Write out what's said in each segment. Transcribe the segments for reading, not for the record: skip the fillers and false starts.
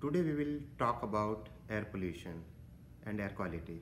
Today we will talk about air pollution and air quality.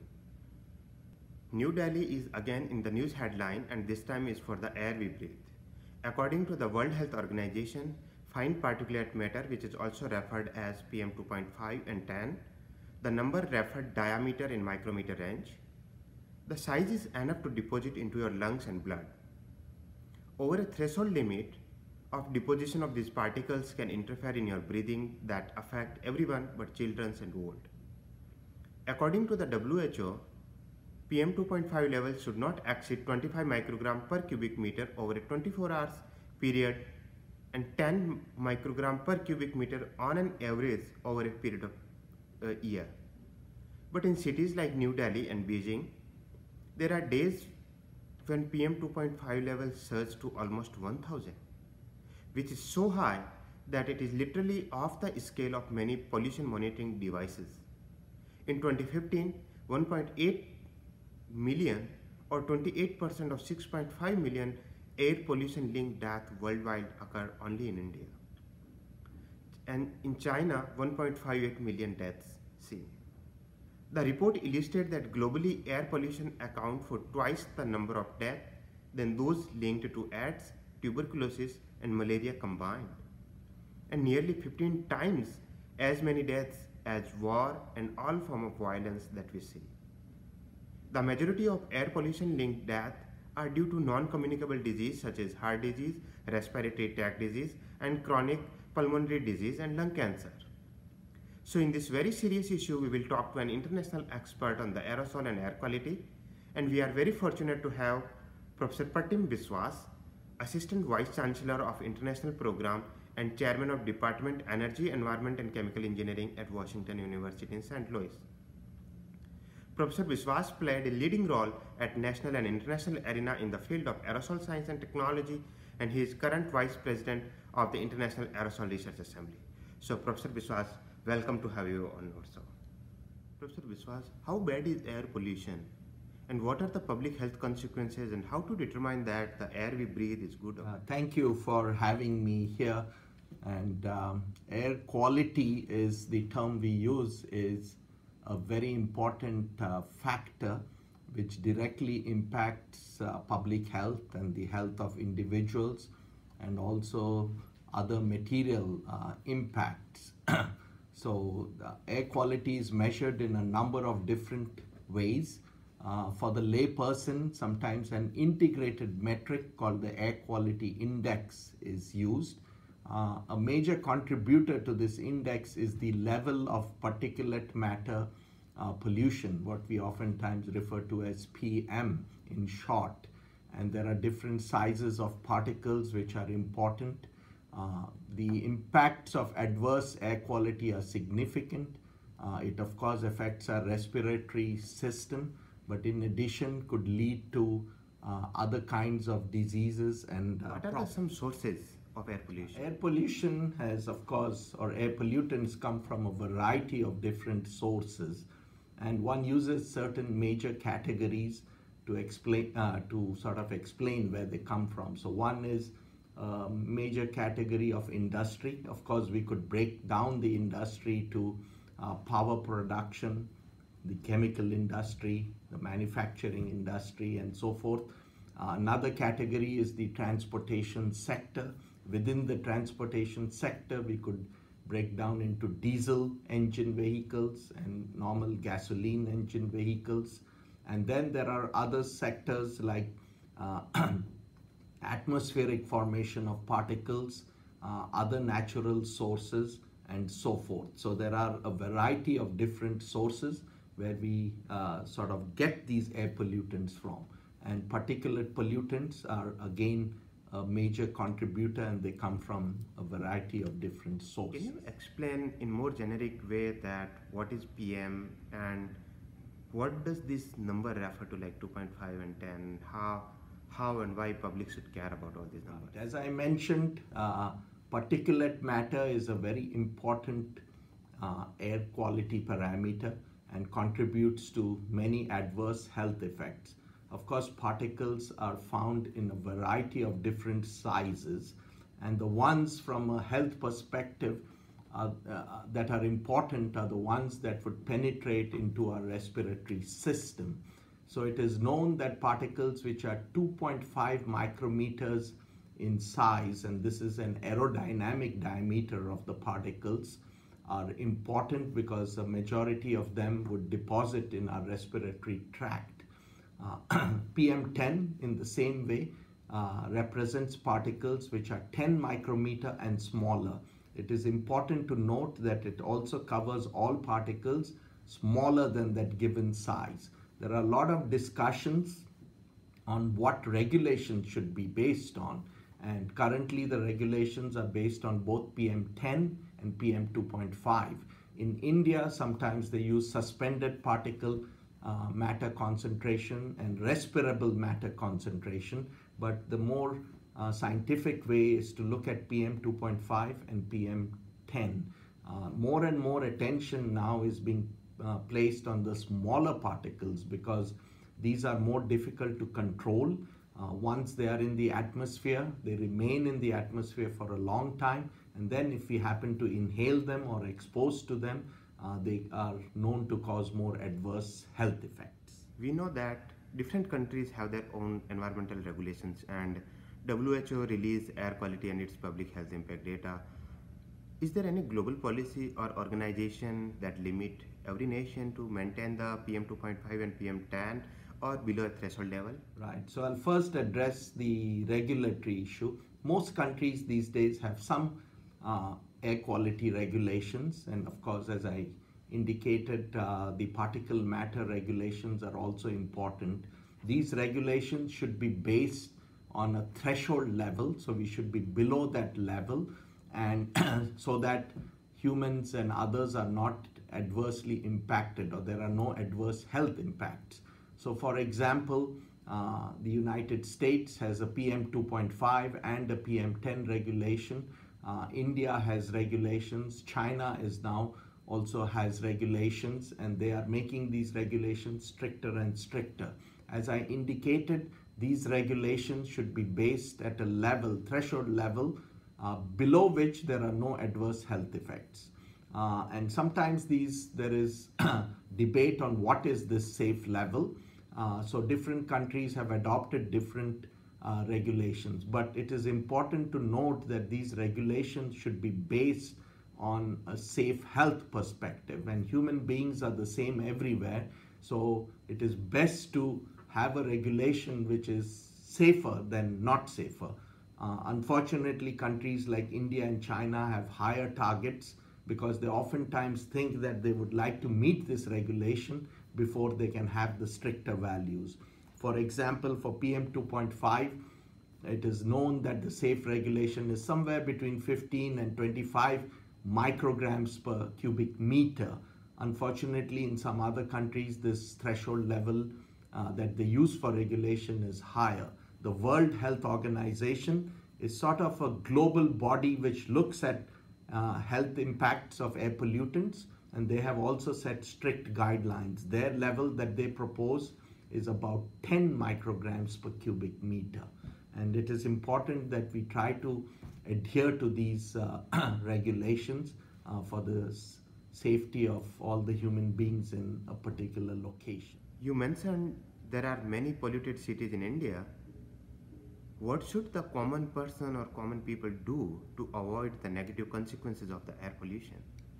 New Delhi is again in the news headline, and this time is for the air we breathe. According to the World Health Organization, fine particulate matter, which is also referred as PM 2.5 and 10, the number referred diameter in micrometer range. The size is enough to deposit into your lungs and blood. Over a threshold limit of deposition of these particles can interfere in your breathing that affect everyone but children and old. According to the WHO, PM 2.5 levels should not exceed 25 microgram per cubic meter over a 24 hours period and 10 microgram per cubic meter on an average over a period of a year. But in cities like New Delhi and Beijing, there are days when PM 2.5 levels surge to almost 1000, which is so high that it is literally off the scale of many pollution monitoring devices. In 2015, 1.8 million or 28% of 6.5 million air pollution linked deaths worldwide occur only in India. And in China, 1.58 million deaths seen. The report illustrates that globally air pollution accounts for twice the number of deaths than those linked to AIDS, tuberculosis and malaria combined, and nearly 15 times as many deaths as war and all forms of violence that we see. The majority of air pollution linked deaths are due to non-communicable disease such as heart disease, respiratory tract disease and chronic pulmonary disease and lung cancer. So in this very serious issue, we will talk to an international expert on the aerosol and air quality, and we are very fortunate to have Professor Pratim Biswas, Assistant Vice Chancellor of International Program and Chairman of Department Energy, Environment and Chemical Engineering at Washington University in St. Louis. Professor Biswas played a leading role at national and international arena in the field of aerosol science and technology, and he is current Vice President of the International Aerosol Research Assembly. So Professor Biswas, welcome to have you on our show. Professor Biswas, how bad is air pollution? And what are the public health consequences, and how to determine that the air we breathe is good? Thank you for having me here. And air quality is the term we use, is a very important factor which directly impacts public health and the health of individuals, and also other material impacts. So the air quality is measured in a number of different ways. For the lay person, sometimes an integrated metric called the air quality index is used. A major contributor to this index is the level of particulate matter pollution, what we oftentimes refer to as PM in short. And there are different sizes of particles which are important. The impacts of adverse air quality are significant. It of course affects our respiratory system, but in addition could lead to other kinds of diseases and what are some sources of air pollution? Air pollution has, of course, or air pollutants come from a variety of different sources, and one uses certain major categories to explain, to sort of explain where they come from. So one is major category of industry. Of course, we could break down the industry to power production, the chemical industry, the manufacturing industry, and so forth. Another category is the transportation sector. Within the transportation sector, we could break down into diesel engine vehicles and normal gasoline engine vehicles. And then there are other sectors like atmospheric formation of particles, other natural sources, and so forth. So there are a variety of different sources where we sort of get these air pollutants from. And particulate pollutants are again a major contributor, and they come from a variety of different sources. Can you explain in more generic way that what is PM and what does this number refer to, like 2.5 and 10? How and why public should care about all these numbers? As I mentioned, particulate matter is a very important air quality parameter and contributes to many adverse health effects. Of course, particles are found in a variety of different sizes, and the ones from a health perspective that are important are the ones that would penetrate into our respiratory system. So it is known that particles which are 2.5 micrometers in size, and this is an aerodynamic diameter of the particles, are important because the majority of them would deposit in our respiratory tract. PM10 in the same way represents particles which are 10 micrometer and smaller. It is important to note that it also covers all particles smaller than that given size. There are a lot of discussions on what regulations should be based on, and currently the regulations are based on both PM10 and PM2.5. In India, sometimes they use suspended particle matter concentration and respirable matter concentration, but the more scientific way is to look at PM2.5 and PM10. More and more attention now is being placed on the smaller particles because these are more difficult to control. Once they are in the atmosphere, they remain in the atmosphere for a long time, and then if we happen to inhale them or expose to them, they are known to cause more adverse health effects. We know that different countries have their own environmental regulations, and WHO release air quality and its public health impact data. Is there any global policy or organization that limit every nation to maintain the PM2.5 and PM10 or below a threshold level? Right. So I'll first address the regulatory issue. Most countries these days have some air quality regulations, and of course, as I indicated, the particle matter regulations are also important. These regulations should be based on a threshold level, so we should be below that level, and so that humans and others are not adversely impacted, or there are no adverse health impacts. So for example, the United States has a PM2.5 and a PM10 regulation. India has regulations. China is now also has regulations, and they are making these regulations stricter and stricter. As I indicated, these regulations should be based at a level, threshold level, below which there are no adverse health effects. And sometimes there is debate on what is this safe level. So different countries have adopted different regulations, but it is important to note that these regulations should be based on a safe health perspective, and human beings are the same everywhere. So it is best to have a regulation which is safer than not safer. Unfortunately, countries like India and China have higher targets because they oftentimes think that they would like to meet this regulation before they can have the stricter values. For example, for PM2.5, it is known that the safe regulation is somewhere between 15 and 25 micrograms per cubic meter. Unfortunately, in some other countries, this threshold level that they use for regulation is higher. The World Health Organization is sort of a global body which looks at health impacts of air pollutants, and they have also set strict guidelines. Their level that they propose is about 10 micrograms per cubic meter. And it is important that we try to adhere to these regulations for the safety of all the human beings in a particular location. You mentioned there are many polluted cities in India. What should the common person or common people do to avoid the negative consequences of the air pollution?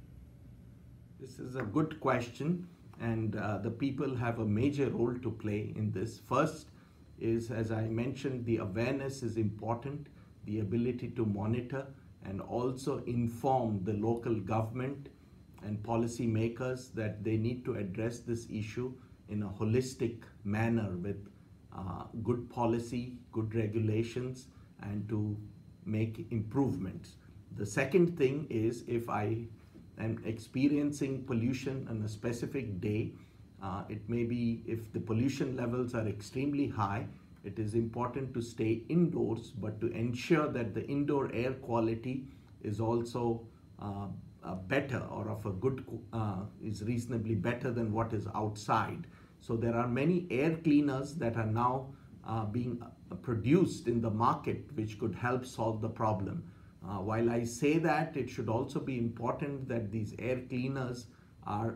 This is a good question, and the people have a major role to play in this. First is, as I mentioned, the awareness is important, the ability to monitor and also inform the local government and policy makers that they need to address this issue in a holistic manner with good policy, good regulations, and to make improvements. The second thing is, if I am experiencing pollution on a specific day, it may be if the pollution levels are extremely high, it is important to stay indoors, but to ensure that the indoor air quality is also better, or of a good, is reasonably better than what is outside. So there are many air cleaners that are now being produced in the market which could help solve the problem. While I say that, it should also be important that these air cleaners are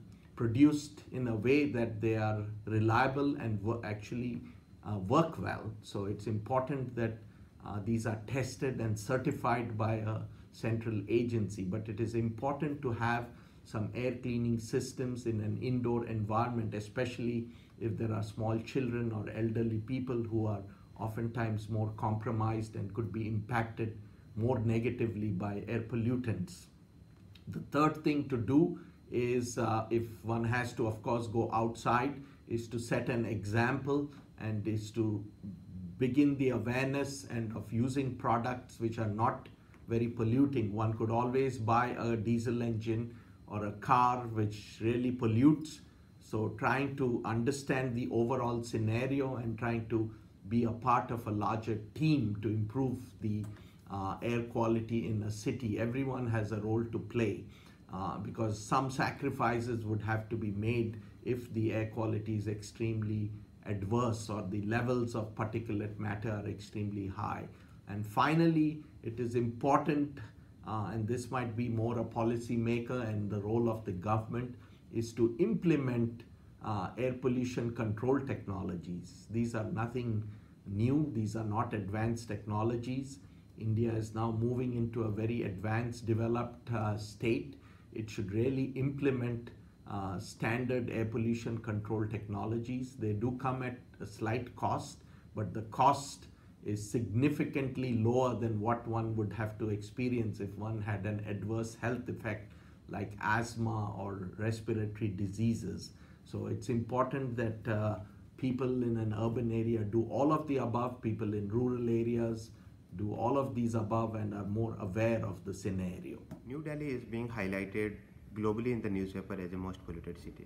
produced in a way that they are reliable and actually work well. So it's important that these are tested and certified by a central agency. But it is important to have some air cleaning systems in an indoor environment, especially if there are small children or elderly people who are oftentimes more compromised and could be impacted more negatively by air pollutants. The third thing to do is, if one has to, of course, go outside, is to set an example and is to begin the awareness and of using products which are not very polluting. One could always buy a diesel engine or a car which really pollutes. So trying to understand the overall scenario and trying to be a part of a larger team to improve the air quality in a city. Everyone has a role to play because some sacrifices would have to be made if the air quality is extremely adverse or the levels of particulate matter are extremely high. And finally, it is important, and this might be more a policy maker and the role of the government, is to implement air pollution control technologies. These are nothing new. These are not advanced technologies. India is now moving into a very advanced, developed state. It should really implement standard air pollution control technologies. They do come at a slight cost, but the cost is significantly lower than what one would have to experience if one had an adverse health effect like asthma or respiratory diseases. So it's important that people in an urban area do all of the above, people in rural areas do all of these above and are more aware of the scenario. New Delhi is being highlighted globally in the newspaper as the most polluted city.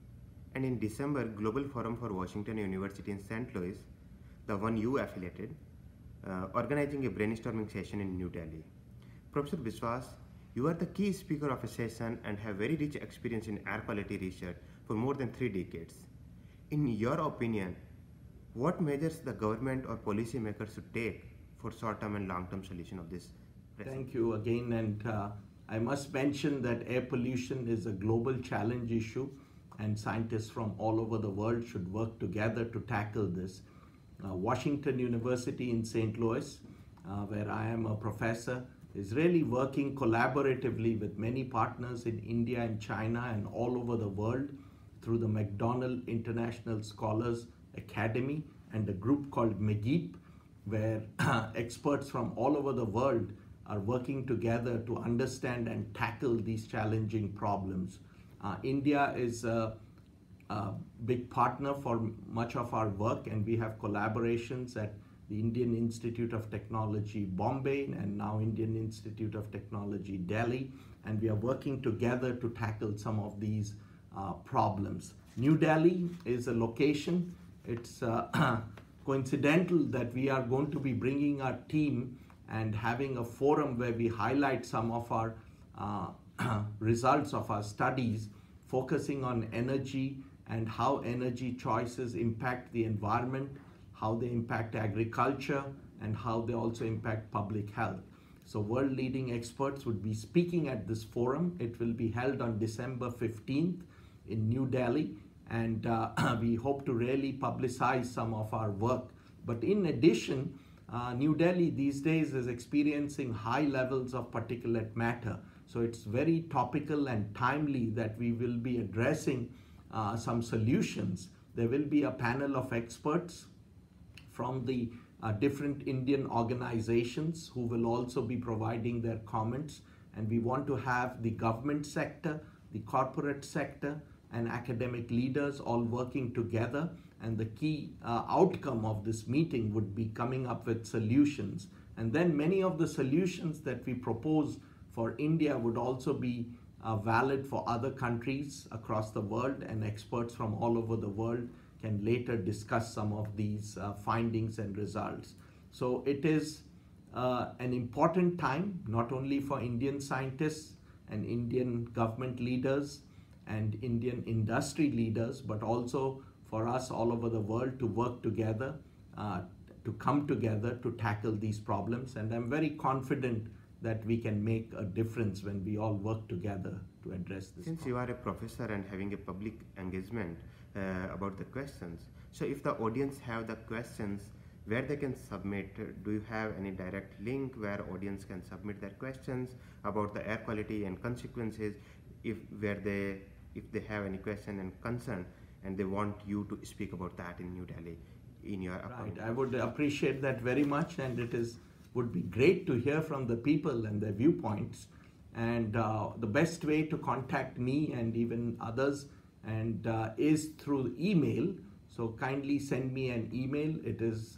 And in December, Global Forum for Washington University in St. Louis, the one you affiliated, organizing a brainstorming session in New Delhi. Professor Biswas, you are the key speaker of a session and have very rich experience in air quality research for more than 3 decades. In your opinion, what measures the government or policymakers should take for short-term and long-term solution of this? Thank you again, and I must mention that air pollution is a global challenge issue and scientists from all over the world should work together to tackle this. Washington University in St. Louis, where I am a professor, is really working collaboratively with many partners in India and China and all over the world through the McDonnell International Scholars Academy and a group called MEGIP, where experts from all over the world are working together to understand and tackle these challenging problems. India is a big partner for much of our work, and we have collaborations at the Indian Institute of Technology Bombay and now Indian Institute of Technology Delhi, and we are working together to tackle some of these problems. New Delhi is a location. It's coincidental that we are going to be bringing our team and having a forum where we highlight some of our results of our studies, focusing on energy and how energy choices impact the environment, how they impact agriculture, and how they also impact public health. So world-leading experts would be speaking at this forum. It will be held on December 15th in New Delhi, and we hope to really publicize some of our work. But in addition, New Delhi these days is experiencing high levels of particulate matter. So it's very topical and timely that we will be addressing some solutions. There will be a panel of experts from the different Indian organizations who will also be providing their comments. And we want to have the government sector, the corporate sector, and academic leaders all working together. And the key outcome of this meeting would be coming up with solutions. And then many of the solutions that we propose for India would also be valid for other countries across the world, and experts from all over the world can later discuss some of these findings and results. So it is an important time, not only for Indian scientists and Indian government leaders and Indian industry leaders, but also for us all over the world to work together, to come together to tackle these problems. And I'm very confident that we can make a difference when we all work together to address this Since problem. you are a professor and having a public engagement about the questions, so if the audience have the questions, where they can submit, do you have any direct link where audience can submit their questions about the air quality and consequences, if they have any question and concern and they want you to speak about that in New Delhi in your upcoming? Right, I would appreciate that very much, and would be great to hear from the people and their viewpoints. And the best way to contact me and even others is through email. So kindly send me an email. It is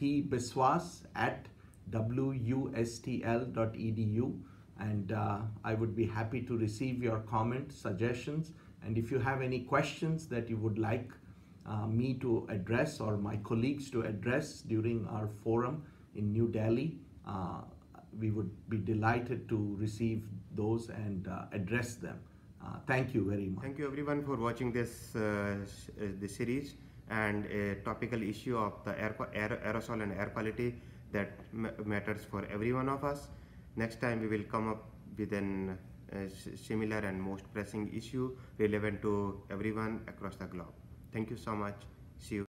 pbiswas@wustl.edu, and I would be happy to receive your comments, suggestions, and if you have any questions that you would like me to address or my colleagues to address during our forum in New Delhi, we would be delighted to receive those and address them. Thank you very much. Thank you everyone for watching this series and a topical issue of the aerosol and air quality that matters for every one of us. Next time we will come up with an similar and most pressing issue relevant to everyone across the globe. Thank you so much. See you.